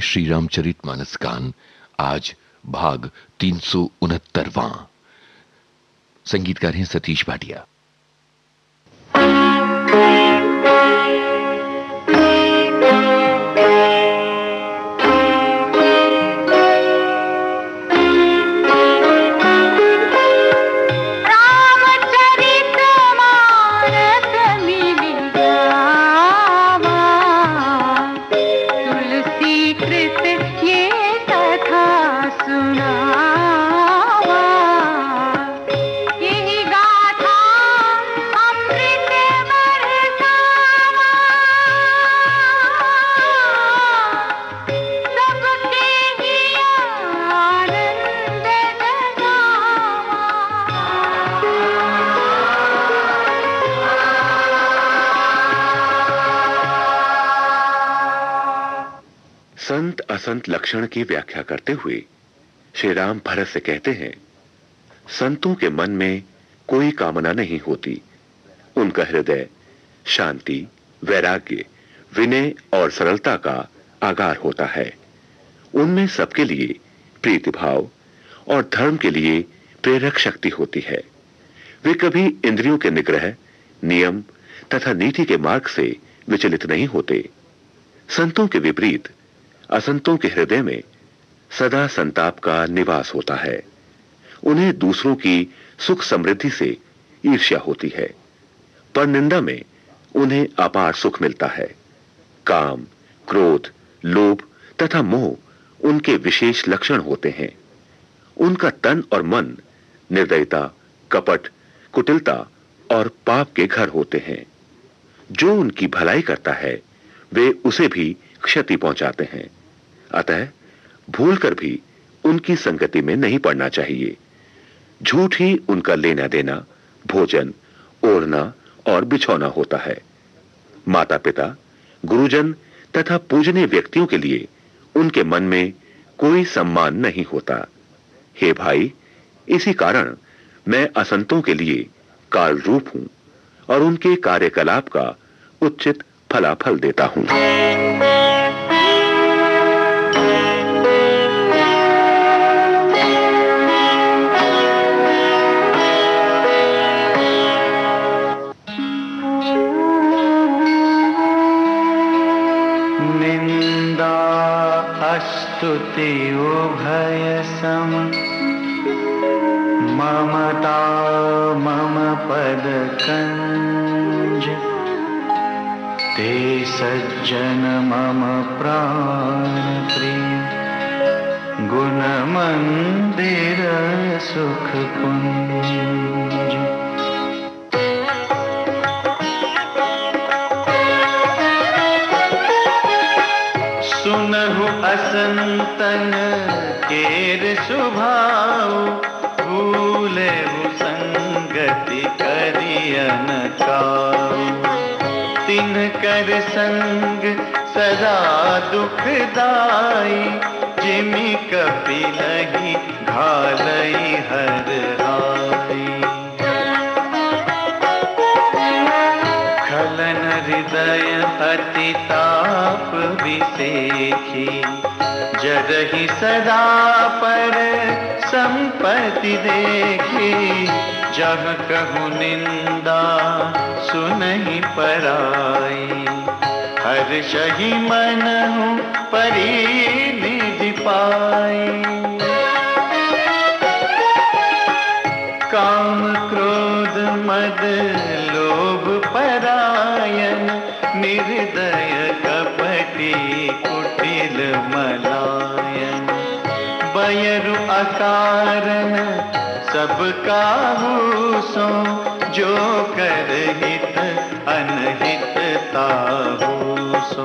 श्री रामचरितमानस गान, आज भाग 369वां। संगीतकार हैं सतीश भाटिया। संत असंत लक्षण की व्याख्या करते हुए श्री राम भरत से कहते हैं, संतों के मन में कोई कामना नहीं होती। उनका हृदय शांति, वैराग्य, विनय और सरलता का आगार होता है। उनमें सबके लिए प्रीतिभाव और धर्म के लिए प्रेरक शक्ति होती है। वे कभी इंद्रियों के निग्रह, नियम तथा नीति के मार्ग से विचलित नहीं होते। संतों के विपरीत असंतों के हृदय में सदा संताप का निवास होता है। उन्हें दूसरों की सुख समृद्धि से ईर्ष्या होती है, पर निंदा में उन्हें अपार सुख मिलता है। काम, क्रोध, लोभ तथा मोह उनके विशेष लक्षण होते हैं। उनका तन और मन निर्दयता, कपट, कुटिलता और पाप के घर होते हैं। जो उनकी भलाई करता है वे उसे भी क्षति पहुंचाते हैं। अतः भूलकर भी उनकी संगति में नहीं पड़ना चाहिए। झूठ ही उनका लेना देना, भोजन, ओढ़ना और बिछौना होता है। माता पिता, गुरुजन तथा पूजनीय व्यक्तियों के लिए उनके मन में कोई सम्मान नहीं होता। हे भाई, इसी कारण मैं असंतों के लिए काल रूप हूं और उनके कार्यकलाप का उचित फलाफल देता हूं। निंदा स्तुति उभय सम, ममता मम पद कंज। ते सज्जन मम प्राण प्रिय, गुण मंदिर सुख कुंज। सुनहु असंतन केर सुभाव, भूलेहु संगति करियन काऊ। तिनकर संग सदा दुखदाई, जिमि कपिलहि घालई हर हाई। खलन हृदय अति ताप विसेखी, जरहि सदा पर संपत्ति देखी। जह कहु निंदा सुनहि पराई, हर्षहि मनहु परिनिधि पाई। काम क्रोध मद लोभ परायन, निर्दय कपटी कुटिल मलायन। बयरु अकारण सब काहू सो, जो कर हित अनहित ताहू सो।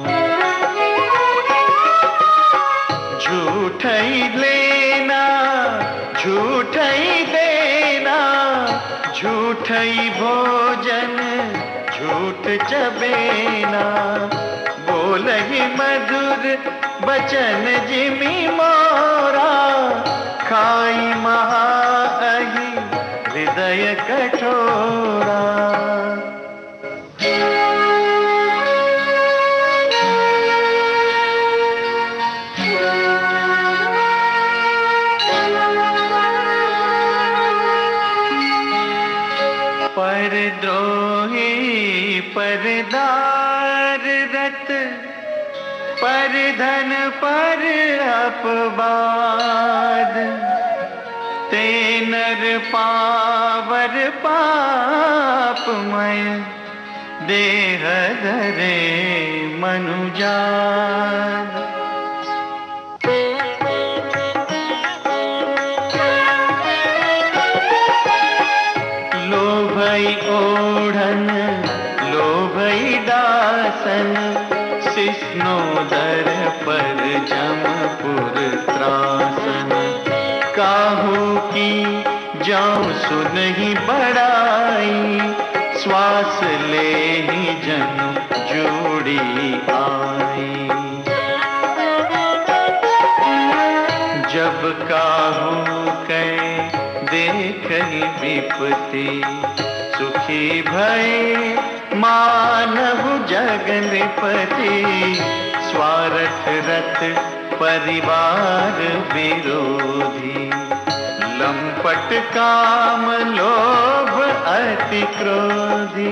झूठई लेना झूठई देना, झूठई भोजन झूठ चबेना। बोलहि मधुर बचन जिमि मोरा, खाई महा अहि हृदय कठोरा। पर धन पर अपवाद, ते नर पावर पापमय, देह धरे मनुजाद। लोभई ओढ़न लोभई दासन, सिस्नोदर पर जमपुर त्रासन। काहू की जाऊं सुनहि बड़ाई, श्वास ले ही जन जोड़ी आई। जब काहू कै देखहि विपत्ति, सुखी भय मानव जग नृपति। स्वार्थ रत परिवार विरोधी, लंपट काम लोभ अति क्रोधी।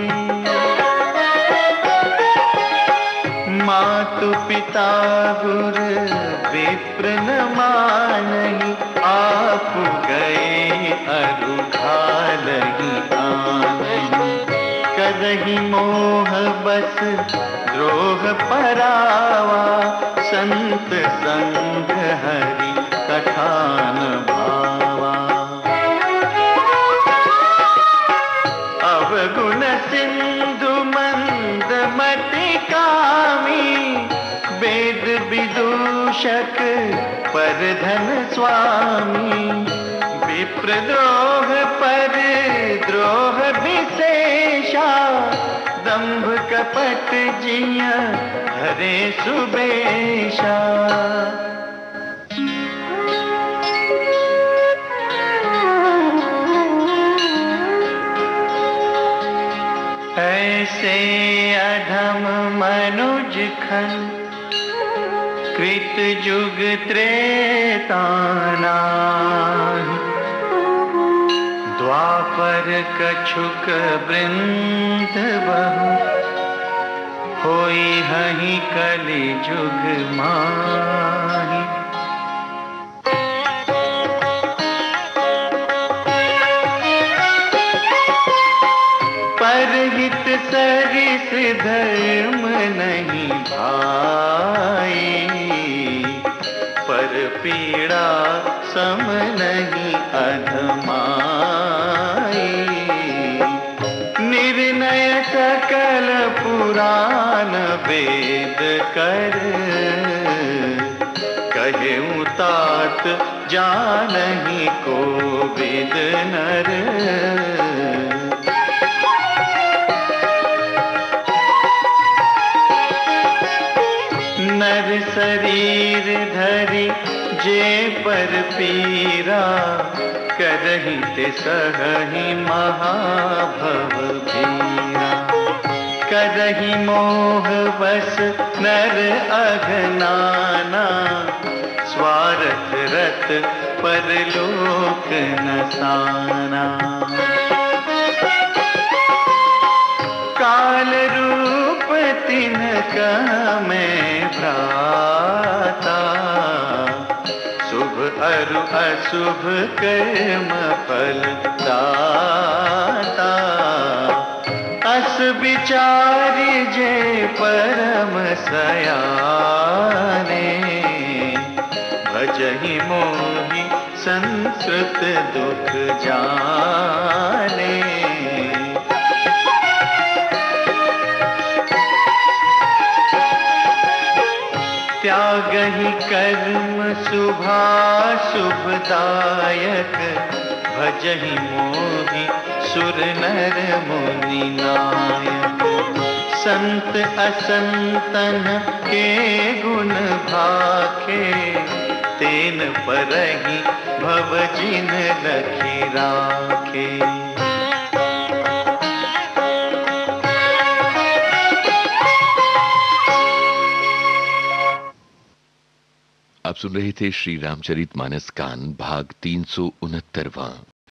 मातु पिता गुर विप्र न मानहि, आप गए अरु घालहि आनहि। करहि मोह बस द्रोह परावा, संत संग हरि कथान भावा। अवगुण सिंधु मंद मति कामी, वेद विदूषक पर धन स्वामी। विप्रद्रोह पर द्रोह विशेषा, दंभ कपट जिया हरे सुबेशा। ऐसे अधम मनुज खन, कृत जुग त्रेतानाहि। द्वापर कछुक वृंद बहु, होई हहि कलि जुग माहि। परहित सरिस धर्म नहीं भाई, पर पीड़ा सम नहीं अधमाई। निर्णय सकल पुराण वेद कर, कहेऊं तात जानहि को वेद नर। नर शरीर धरि जे पर पीरा, करहि ते सहहि महाभव भीरा। करहि मोह बस नर अघनाना, स्वार्थ रत परलोक नसाना। काल रूप तिनका मैं भ्राता, शुभ अरु अशुभ कर्म फल दाता। अस विचारि जे परम सयाने, भजहि मोहि संस्कृत दुख जाने। त्यागहि कर्म शुभाशुभदायक, भजहि मोहि सुर नर मुनि नायक। संत असंतन के गुण भाखे, तेन परहि भव जिन लखि राखे। आप सुन रहे थे श्री रामचरितमानस कान भाग 369वां।